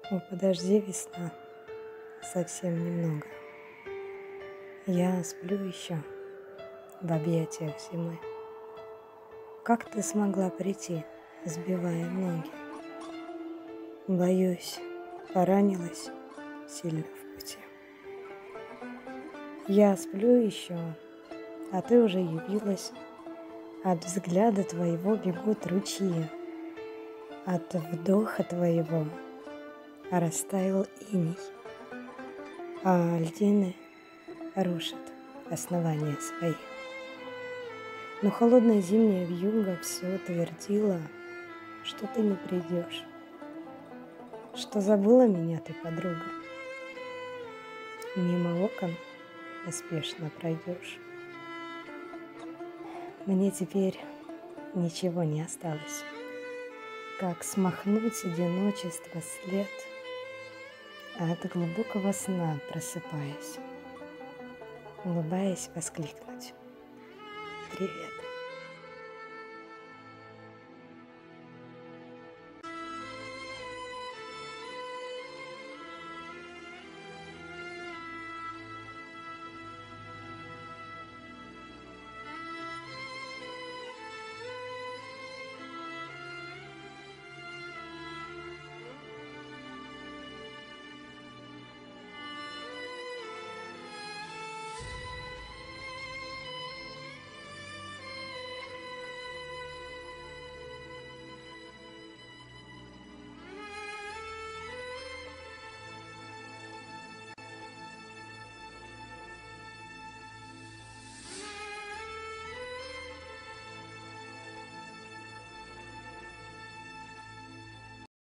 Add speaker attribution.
Speaker 1: О, подожди, весна, совсем немного. Я сплю еще в объятиях зимы. Как ты смогла прийти, сбивая ноги? Боюсь, поранилась сильно в пути. Я сплю еще, а ты уже явилась. От взгляда твоего бегут ручьи, от вдоха твоего растаял иней, а льдины рушат основания свои. Но холодная зимняя вьюга все твердила, что ты не придешь, что забыла меня ты, подруга. Мимо окон неспешно пройдешь. Мне теперь ничего не осталось, как смахнуть одиночество след, от глубокого сна просыпаясь, улыбаясь, воскликнуть: «Привет!»